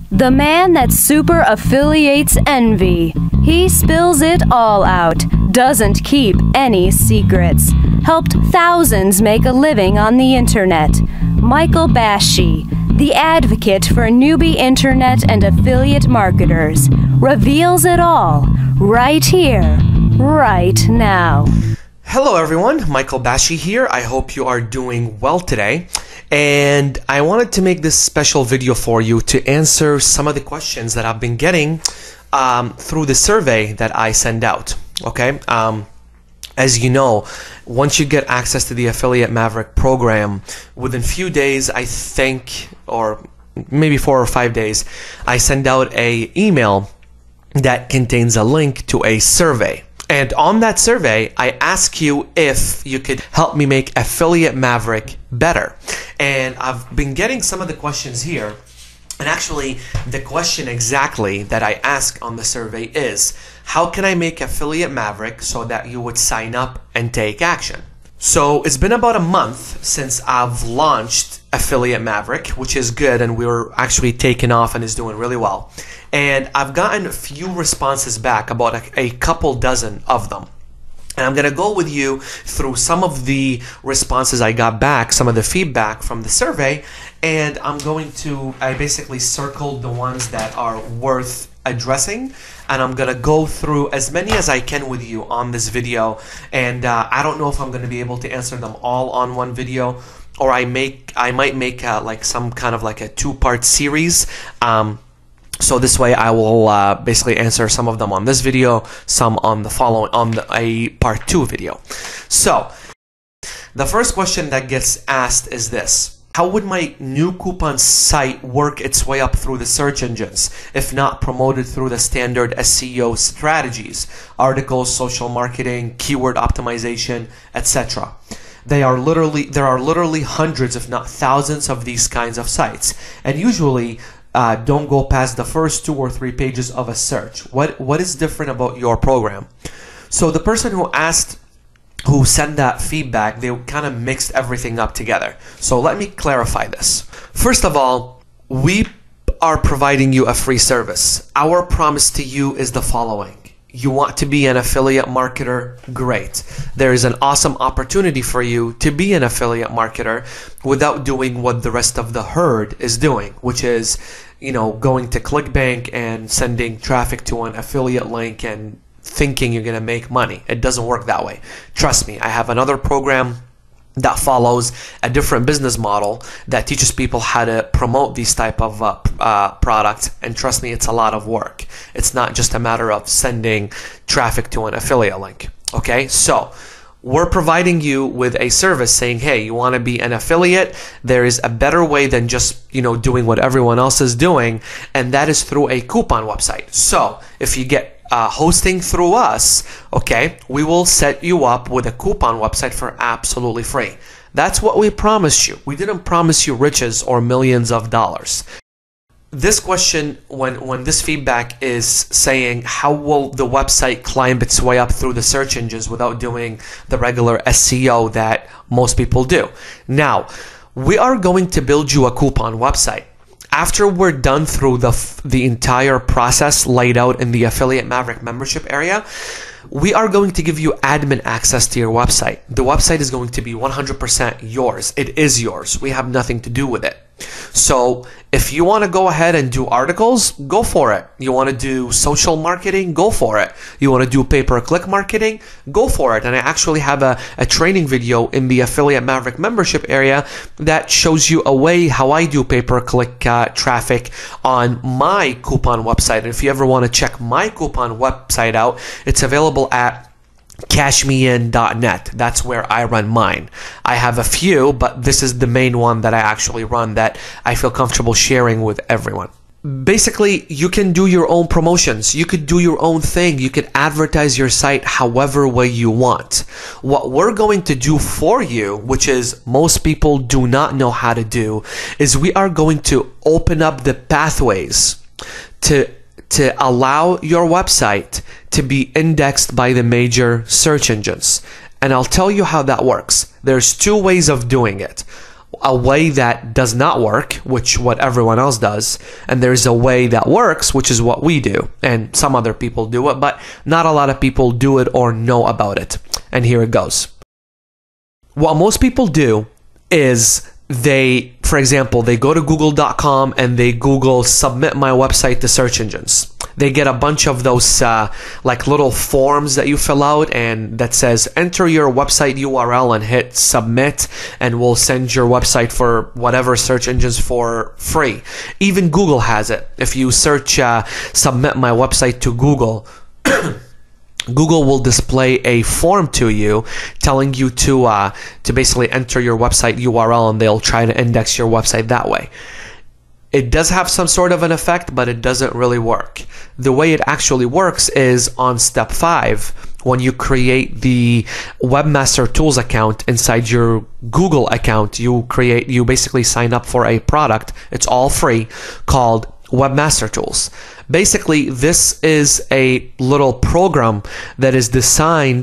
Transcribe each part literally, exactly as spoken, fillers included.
The man that super affiliates envy. He spills it all out, doesn't keep any secrets. Helped thousands make a living on the internet. Michael Bashi, the advocate for newbie internet and affiliate marketers, reveals it all right here, right now. Hello everyone, Michael Bashi here. I hope you are doing well today. And I wanted to make this special video for you to answer some of the questions that I've been getting um, through the survey that I send out. Okay. Um, As you know, once you get access to the Affiliate Maverick program, within few days, I think, or maybe four or five days, I send out a email that contains a link to a survey. And on that survey, I ask you if you could help me make Affiliate Maverick better. And I've been getting some of the questions here. And actually, the question exactly that I ask on the survey is, how can I make Affiliate Maverick so that you would sign up and take action? So it's been about a month since I've launched Affiliate Maverick, which is good, and we're actually taking off and is doing really well. And I've gotten a few responses back, about a, a couple dozen of them. And I'm going to go with you through some of the responses I got back, some of the feedback from the survey, and I'm going to, I basically circled the ones that are worth addressing, and I'm going to go through as many as I can with you on this video. And uh, I don't know if I'm going to be able to answer them all on one video, or I make, I might make uh, like some kind of like a two-part series. Um, So this way I will uh, basically answer some of them on this video, some on the following, on the, a part two video. So the first question that gets asked is this: how would my new coupon site work its way up through the search engines if not promoted through the standard S E O strategies, articles, social marketing, keyword optimization, et cetera? They are literally, there are literally hundreds, if not thousands, of these kinds of sites, and usually Uh, don't go past the first two or three pages of a search. What what is different about your program? So the person who asked, who sent that feedback, they kind of mixed everything up together. So let me clarify this. First of all, we are providing you a free service. Our promise to you is the following. You want to be an affiliate marketer? Great. There is an awesome opportunity for you to be an affiliate marketer without doing what the rest of the herd is doing, which is, you know, going to ClickBank and sending traffic to an affiliate link and thinking you're going to make money. It doesn't work that way. Trust me, I have another program that follows a different business model that teaches people how to promote these type of uh, uh, products, and trust me, it's a lot of work. It's not just a matter of sending traffic to an affiliate link. Okay, so we're providing you with a service saying, hey, you want to be an affiliate? There is a better way than just, you know, doing what everyone else is doing, and that is through a coupon website. So if you get Uh, hosting through us, okay, we will set you up with a coupon website for absolutely free. That's what we promised you. We didn't promise you riches or millions of dollars. This question, when, when this feedback is saying, how will the website climb its way up through the search engines without doing the regular S E O that most people do? Now, we are going to build you a coupon website. After we're done through the, the entire process laid out in the Affiliate Maverick membership area, we are going to give you admin access to your website. The website is going to be one hundred percent yours. It is yours. We have nothing to do with it. So if you want to go ahead and do articles, go for it. You want to do social marketing, go for it. You want to do pay-per-click marketing, go for it. And I actually have a, a training video in the Affiliate Maverick membership area that shows you a way how I do pay-per-click uh, traffic on my coupon website. And if you ever want to check my coupon website out, it's available at cash me in dot net. That's where I run mine. I have a few, but this is the main one that I actually run that I feel comfortable sharing with everyone. Basically, you can do your own promotions. You could do your own thing. You could advertise your site however way you want. What we're going to do for you, which is most people do not know how to do, is we are going to open up the pathways to to allow your website to be indexed by the major search engines. And I'll tell you how that works. There's two ways of doing it. a way that does not work, which what everyone else does, and there's a way that works, which is what we do, and some other people do it, but not a lot of people do it or know about it. And here it goes. What most people do is they, for example, they go to google dot com and they Google submit my website to search engines. They get a bunch of those uh, like little forms that you fill out and that says enter your website U R L and hit submit, and we'll send your website for whatever search engines for free. Even Google has it. If you search uh, submit my website to Google, Google will display a form to you telling you to uh, to basically enter your website U R L, and they'll try to index your website that way. It does have some sort of an effect, but it doesn't really work. The way it actually works is on step five, when you create the Webmaster Tools account inside your Google account, you create, you basically sign up for a product. It's all free, called Webmaster Tools. Basically, this is a little program that is designed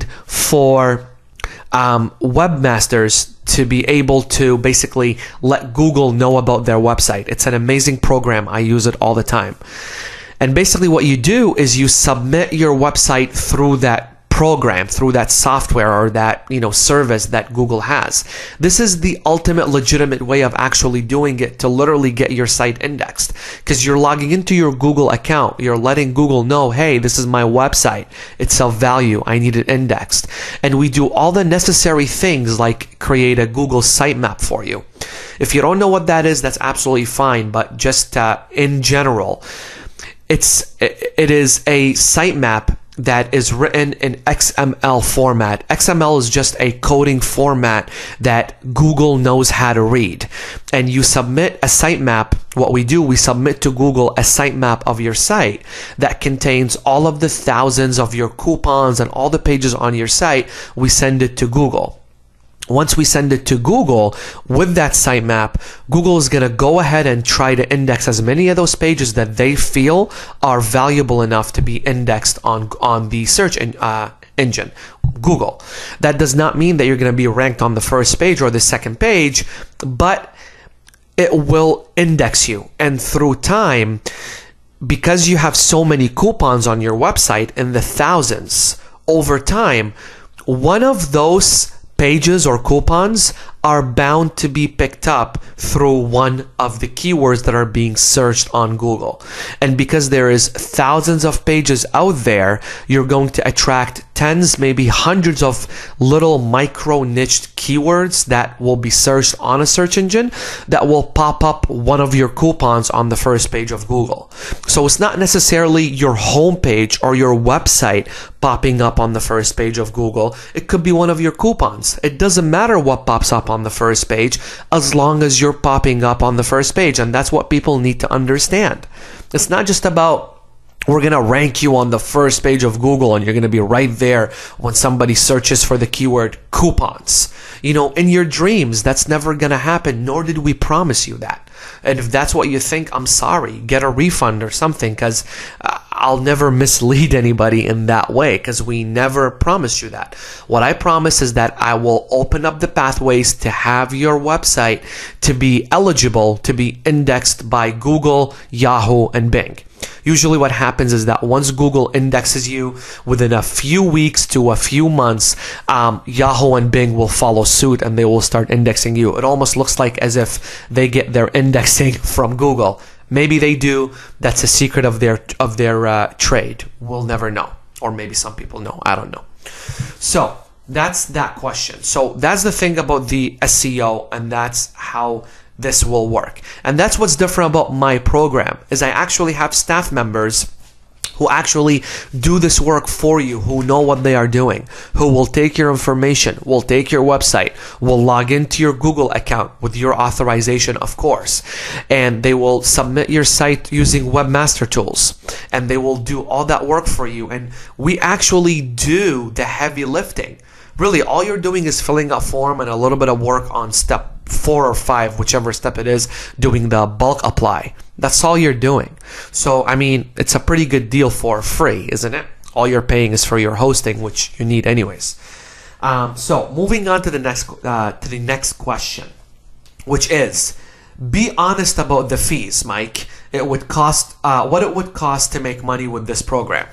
for um, webmasters to be able to basically let Google know about their website. It's an amazing program. I use it all the time. And basically what you do is you submit your website through that program, through that software or that, you know, service that Google has. This is the ultimate legitimate way of actually doing it to literally get your site indexed, because you're logging into your Google account. You're letting Google know, hey, this is my website. It's of value. I need it indexed. And we do all the necessary things like create a Google sitemap for you. If you don't know what that is, that's absolutely fine. But just uh, in general, it's it is a sitemap that is written in X M L format. X M L is just a coding format that Google knows how to read. And you submit a sitemap. What we do, we submit to Google a sitemap of your site that contains all of the thousands of your coupons and all the pages on your site. We send it to Google. Once we send it to Google with that sitemap, Google is going to go ahead and try to index as many of those pages that they feel are valuable enough to be indexed on, on the search in, uh, engine, Google. That does not mean that you're going to be ranked on the first page or the second page, but it will index you. And through time, because you have so many coupons on your website in the thousands, over time, one of those pages or coupons are bound to be picked up through one of the keywords that are being searched on Google. And because there is thousands of pages out there, you're going to attract tens, maybe hundreds of little micro niched keywords that will be searched on a search engine that will pop up one of your coupons on the first page of Google. So it's not necessarily your homepage or your website popping up on the first page of Google. It could be one of your coupons. It doesn't matter what pops up on the first page as long as you're popping up on the first page. And that's what people need to understand. It's not just about we're going to rank you on the first page of Google and you're going to be right there when somebody searches for the keyword coupons. You know, in your dreams, that's never going to happen, nor did we promise you that. And if that's what you think, I'm sorry, get a refund or something, because uh, I'll never mislead anybody in that way, because we never promised you that. What I promise is that I will open up the pathways to have your website to be eligible to be indexed by Google, Yahoo, and Bing. Usually what happens is that once Google indexes you, within a few weeks to a few months, um, Yahoo and Bing will follow suit and they will start indexing you. It almost looks like as if they get their indexing from Google. Maybe they do. That's a secret of their of their uh, trade. We'll never know. Or maybe some people know. I don't know. So that's that question. So that's the thing about the S E O, and that's how this will work. And that's what's different about my program, is I actually have staff members who actually do this work for you, who know what they are doing, who will take your information, will take your website, will log into your Google account with your authorization, of course, and they will submit your site using Webmaster Tools, and they will do all that work for you. And we actually do the heavy lifting. Really, all you're doing is filling out a form and a little bit of work on step four or five, whichever step it is, doing the bulk apply. That's all you're doing. So, I mean, it's a pretty good deal for free, isn't it? All you're paying is for your hosting, which you need anyways. Um, so, moving on to the next uh, to the next question. which is, be honest about the fees, Mike. It would cost, uh, what it would cost to make money with this program.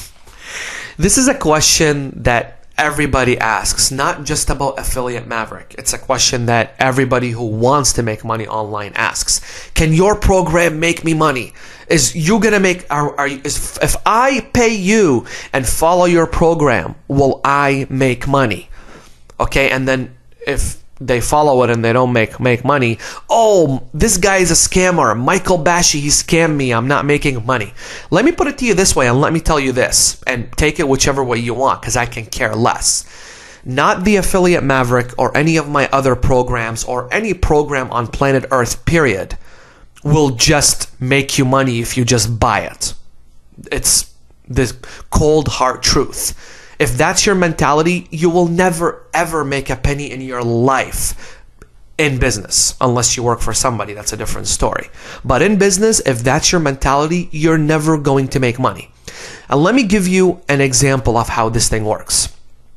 This is a question that everybody asks, not just about Affiliate Maverick. It's a question that everybody who wants to make money online asks. Can your program make me money? Is you gonna make, are, are is, if I pay you and follow your program, will I make money? Okay, and then if they follow it and they don't make make money, oh, this guy is a scammer, Michael Bashi, he scammed me, I'm not making money. Let me put it to you this way, and let me tell you this, and take it whichever way you want, because I can care less. Not the Affiliate Maverick or any of my other programs or any program on planet Earth, period, will just make you money if you just buy it. It's this cold hard truth. If that's your mentality, you will never ever make a penny in your life in business, unless you work for somebody. That's a different story. But in business, if that's your mentality, you're never going to make money. And let me give you an example of how this thing works.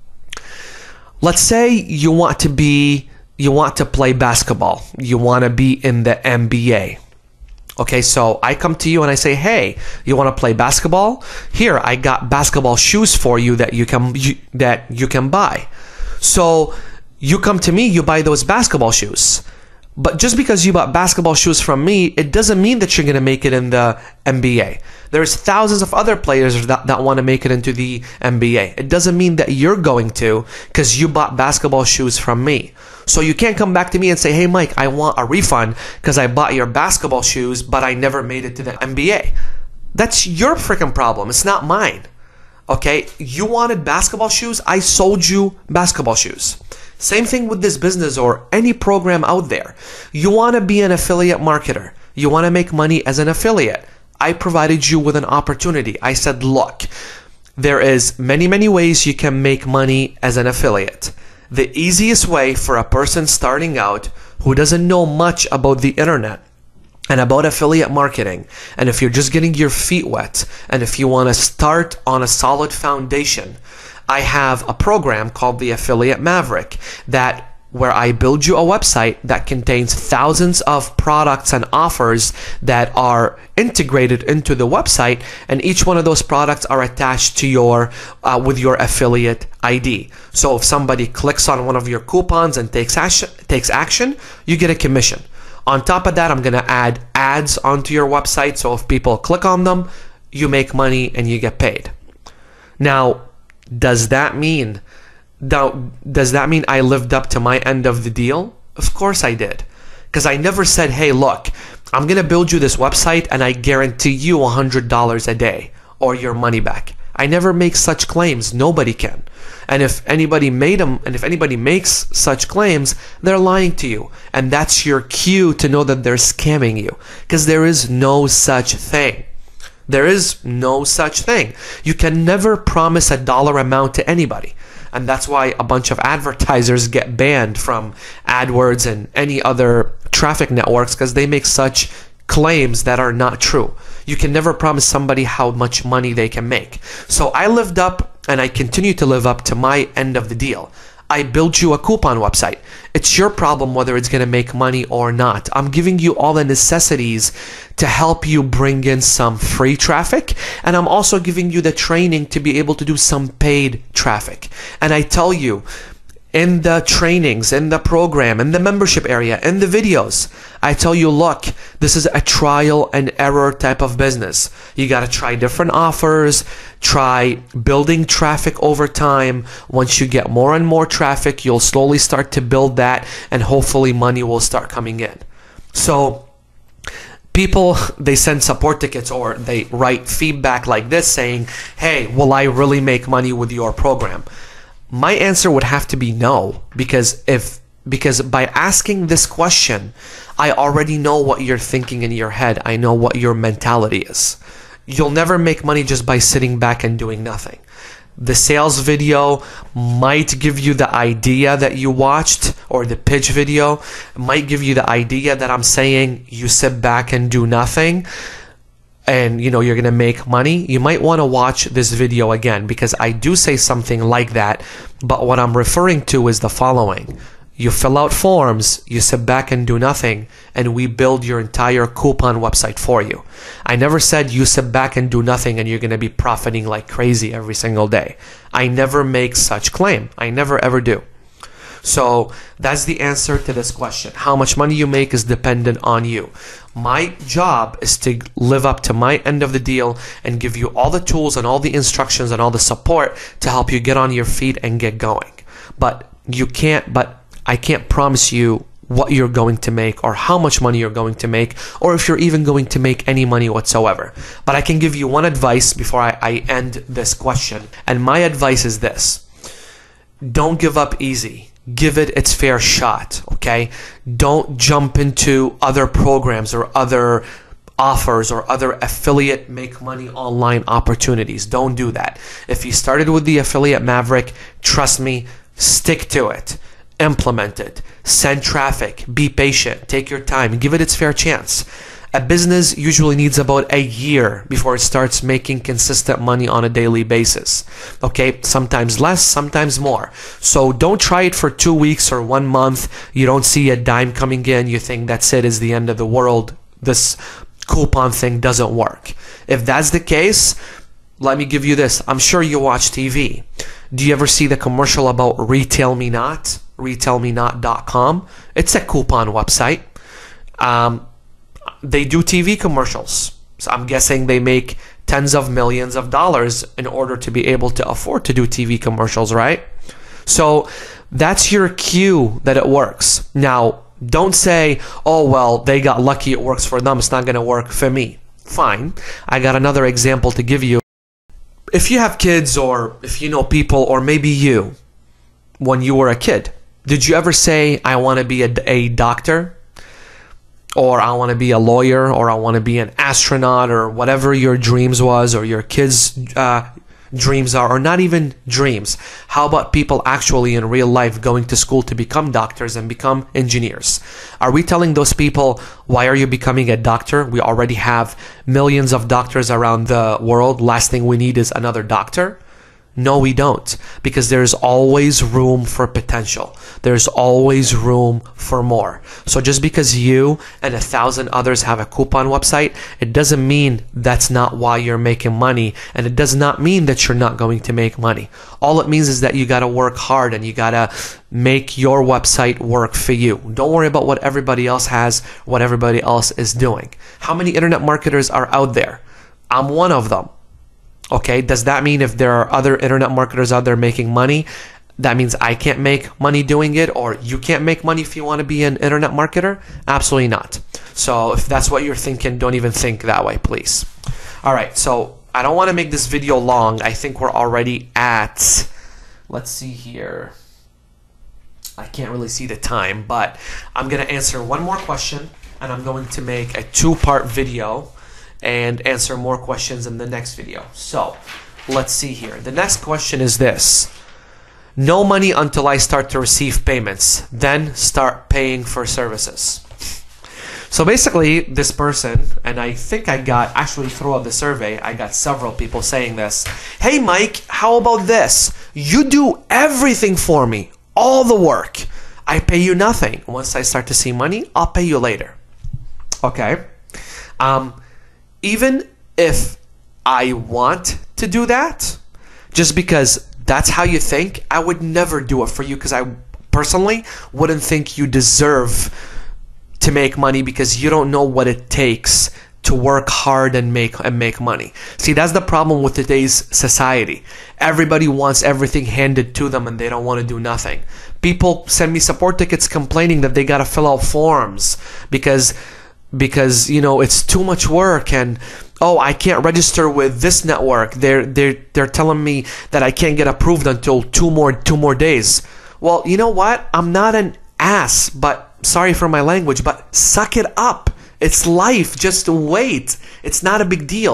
Let's say you want to be, you want to play basketball. You want to be in the N B A. Okay, so I come to you and I say, hey, you want to play basketball? Here, I got basketball shoes for you that you can you, that you can buy. So you come to me, you buy those basketball shoes. But just because you bought basketball shoes from me, it doesn't mean that you're going to make it in the N B A. There's thousands of other players that, that want to make it into the N B A. It doesn't mean that you're going to because you bought basketball shoes from me. So you can't come back to me and say, hey, Mike, I want a refund because I bought your basketball shoes, but I never made it to the N B A. That's your freaking problem. It's not mine. Okay? You wanted basketball shoes. I sold you basketball shoes. Same thing with this business or any program out there. You want to be an affiliate marketer. You want to make money as an affiliate. I provided you with an opportunity. I said, look, there is many, many ways you can make money as an affiliate. The easiest way for a person starting out who doesn't know much about the internet and about affiliate marketing, and if you're just getting your feet wet, and if you want to start on a solid foundation, I have a program called the Affiliate Maverick that where I build you a website that contains thousands of products and offers that are integrated into the website, and each one of those products are attached to your uh, with your affiliate I D. So if somebody clicks on one of your coupons and takes action, takes action, you get a commission. On top of that, I'm going to add ads onto your website, so if people click on them, you make money and you get paid. Now, does that mean does that mean I lived up to my end of the deal? Of course I did. Because I never said, hey, look, I'm going to build you this website and I guarantee you one hundred dollars a day or your money back. I never make such claims. Nobody can. And if anybody made them, and if anybody makes such claims, they're lying to you. And that's your cue to know that they're scamming you. Because there is no such thing. There is no such thing. You can never promise a dollar amount to anybody. And that's why a bunch of advertisers get banned from AdWords and any other traffic networks, because they make such claims that are not true. You can never promise somebody how much money they can make. So I lived up and I continue to live up to my end of the deal. I built you a coupon website. It's your problem whether it's going to make money or not. I'm giving you all the necessities to help you bring in some free traffic, and I'm also giving you the training to be able to do some paid traffic. And I tell you, in the trainings, in the program, in the membership area, in the videos, I tell you, look, this is a trial and error type of business. You got to try different offers, try building traffic over time. Once you get more and more traffic, you'll slowly start to build that, and hopefully money will start coming in. So people, they send support tickets or they write feedback like this saying, hey, will I really make money with your program? My answer would have to be no, because if because by asking this question, I already know what you're thinking in your head. I know what your mentality is. You'll never make money just by sitting back and doing nothing. The sales video might give you the idea that you watched, or the pitch video might give you the idea that I'm saying you sit back and do nothing and you know you're gonna make money. You might want to watch this video again, because I do say something like that, but what I'm referring to is the following. You fill out forms, you sit back and do nothing, and we build your entire coupon website for you. I never said you sit back and do nothing and you're going to be profiting like crazy every single day. I never make such claim. I never ever do. So that's the answer to this question. How much money you make is dependent on you. My job is to live up to my end of the deal and give you all the tools and all the instructions and all the support to help you get on your feet and get going. But you can't, but I can't promise you what you're going to make or how much money you're going to make or if you're even going to make any money whatsoever. But I can give you one advice before I, I end this question. And my advice is this. Don't give up easy. Give it its fair shot, okay? Don't jump into other programs or other offers or other affiliate make money online opportunities. Don't do that. If you started with the affiliate Maverick, trust me, stick to it. Implement it. Send traffic. Be patient. Take your time. Give it its fair chance. A business usually needs about a year before it starts making consistent money on a daily basis. Okay, sometimes less, sometimes more. So don't try it for two weeks or one month. You don't see a dime coming in. You think that's it, is the end of the world. This coupon thing doesn't work. If that's the case, let me give you this. I'm sure you watch T V. Do you ever see the commercial about Retail Me Not? retail me not dot com. It's a coupon website. Um, they do T V commercials. So I'm guessing they make tens of millions of dollars in order to be able to afford to do T V commercials, right? So that's your cue that it works. Now, don't say, oh, well, they got lucky, it works for them, it's not going to work for me. Fine. I got another example to give you. If you have kids, or if you know people, or maybe you, when you were a kid, did you ever say, I want to be a, a doctor? Or I want to be a lawyer, or I want to be an astronaut, or whatever your dreams was, or your kids' uh, dreams are, or not even dreams. How about people actually in real life going to school to become doctors and become engineers? Are we telling those people, why are you becoming a doctor? We already have millions of doctors around the world. Last thing we need is another doctor. No, we don't, because there's always room for potential. There's always room for more. So just because you and a thousand others have a coupon website, it doesn't mean that's not why you're making money, and it does not mean that you're not going to make money. All it means is that you got to work hard and you got to make your website work for you. Don't worry about what everybody else has, what everybody else is doing. How many internet marketers are out there? I'm one of them. Okay, does that mean if there are other internet marketers out there making money, that means I can't make money doing it, or you can't make money if you want to be an internet marketer? Absolutely not. So if that's what you're thinking, don't even think that way, please. All right, so I don't want to make this video long. I think we're already at, let's see here. I can't really see the time, but I'm going to answer one more question, and I'm going to make a two-part video and answer more questions in the next video. So let's see here. The next question is this. No money until I start to receive payments, then start paying for services. So basically this person, and I think I got, actually throughout the survey, I got several people saying this. Hey Mike, how about this? You do everything for me, all the work. I pay you nothing. Once I start to see money, I'll pay you later. Okay. Um, Even if I want to do that, just because that's how you think, I would never do it for you, because I personally wouldn't think you deserve to make money, because you don't know what it takes to work hard and make and make money. See, that's the problem with today's society. Everybody wants everything handed to them and they don't want to do nothing. People send me support tickets complaining that they got to fill out forms because because you know it's too much work, and oh, I can't register with this network. They're they're they're telling me that I can't get approved until two more two more days. Well, you know what? I'm not an ass, but sorry for my language, but suck it up. It's life. Just wait. It's not a big deal.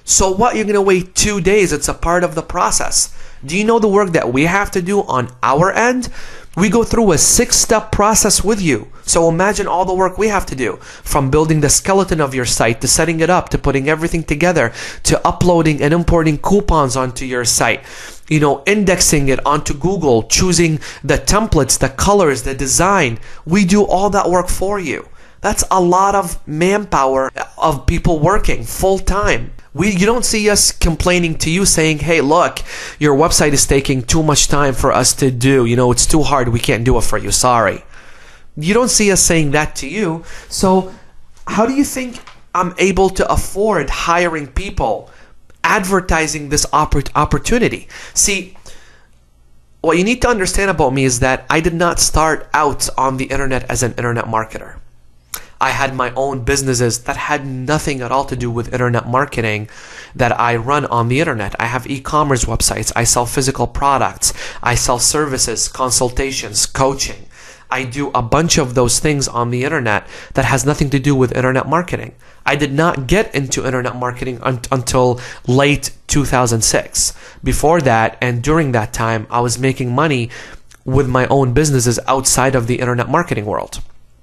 So what, you're gonna wait two days? It's a part of the process. Do you know the work that we have to do on our end? We go through a six-step process with you. So imagine all the work we have to do, from building the skeleton of your site, to setting it up, to putting everything together, to uploading and importing coupons onto your site, you know, indexing it onto Google, choosing the templates, the colors, the design. We do all that work for you. That's a lot of manpower of people working full time. We, you don't see us complaining to you saying, hey, look, your website is taking too much time for us to do. You know, it's too hard. We can't do it for you. Sorry. You don't see us saying that to you. So how do you think I'm able to afford hiring people, advertising this oppor- opportunity? See, what you need to understand about me is that I did not start out on the internet as an internet marketer. I had my own businesses that had nothing at all to do with internet marketing that I run on the internet. I have e-commerce websites. I sell physical products. I sell services, consultations, coaching. I do a bunch of those things on the internet that has nothing to do with internet marketing. I did not get into internet marketing un- until late two thousand six. Before that, and during that time, I was making money with my own businesses outside of the internet marketing world.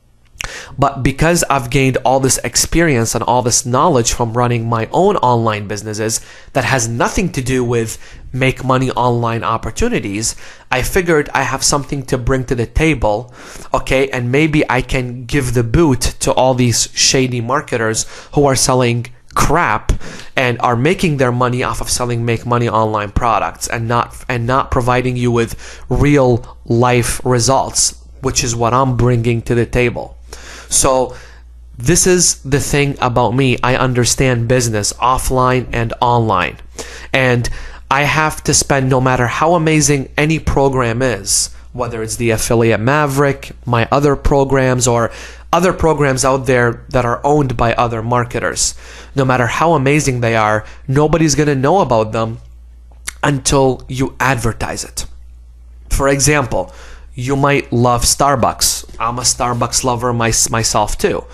But because I've gained all this experience and all this knowledge from running my own online businesses that has nothing to do with make money online opportunities, I figured I have something to bring to the table, okay? And maybe I can give the boot to all these shady marketers who are selling crap and are making their money off of selling make money online products and not and not providing you with real life results, which is what I'm bringing to the table. So this is the thing about me. I understand business offline and online. And I have to spend, no matter how amazing any program is, whether it's the Affiliate Maverick, my other programs, or other programs out there that are owned by other marketers, no matter how amazing they are, nobody's going to know about them until you advertise it. For example, you might love Starbucks. I'm a Starbucks lover my, myself too.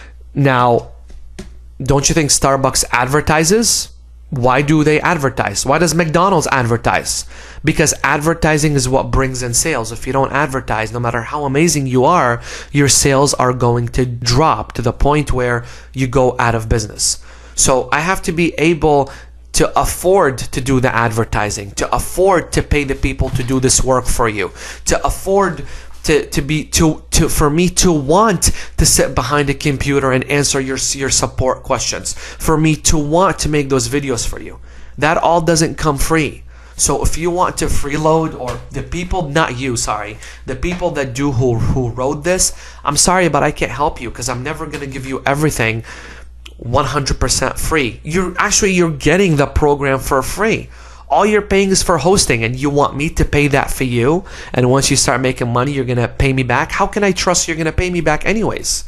Now, don't you think Starbucks advertises? Why do they advertise? Why does McDonald's advertise? Because advertising is what brings in sales. If you don't advertise, no matter how amazing you are, your sales are going to drop to the point where you go out of business. So I have to be able to afford to do the advertising, to afford to pay the people to do this work for you, to afford to, to be to to for me to want to sit behind a computer and answer your your support questions, for me to want to make those videos for you. That all doesn't come free. So if you want to freeload, or the people, not you, sorry, the people that do who who wrote this, I'm sorry, but I can't help you because I'm never gonna give you everything one hundred percent free. You're actually you're getting the program for free. All you're paying is for hosting, and you want me to pay that for you, and once you start making money you're gonna pay me back? How can I trust you're gonna pay me back anyways?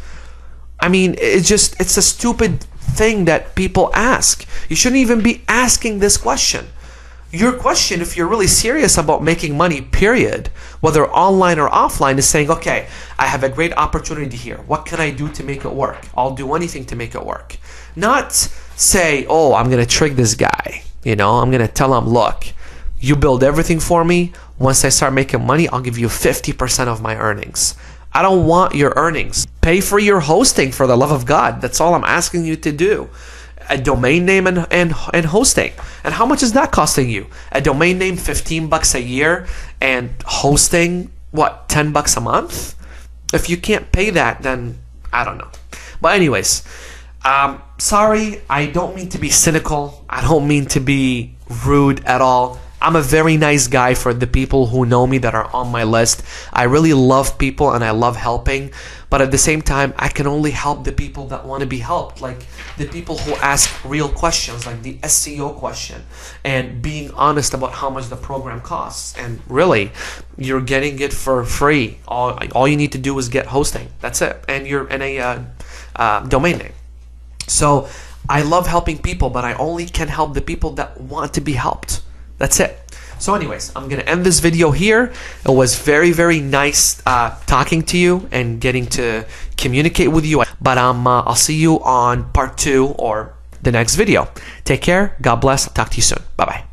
I mean, it's just it's a stupid thing that people ask. You shouldn't even be asking this question. Your question, if you're really serious about making money, period, whether online or offline, is saying, okay, I have a great opportunity here. What can I do to make it work? I'll do anything to make it work. Not say, oh, I'm going to trick this guy. You know, I'm going to tell him, look, you build everything for me. Once I start making money, I'll give you fifty percent of my earnings. I don't want your earnings. Pay for your hosting, for the love of God. That's all I'm asking you to do. A domain name and, and and hosting. And how much is that costing you? A domain name, fifteen bucks a year, and hosting, what, ten bucks a month? If you can't pay that, then I don't know. But anyways, um, sorry, I don't mean to be cynical. I don't mean to be rude at all. I'm a very nice guy for the people who know me that are on my list. I really love people and I love helping, but at the same time, I can only help the people that want to be helped, like the people who ask real questions, like the S E O question, and being honest about how much the program costs. And really, you're getting it for free. All, all you need to do is get hosting. That's it, and you're in a uh, uh, domain name. So I love helping people, but I only can help the people that want to be helped. That's it. So anyways, I'm going to end this video here. It was very, very nice uh, talking to you and getting to communicate with you. But um, uh, I'll see you on part two or the next video. Take care. God bless. I'll talk to you soon. Bye-bye.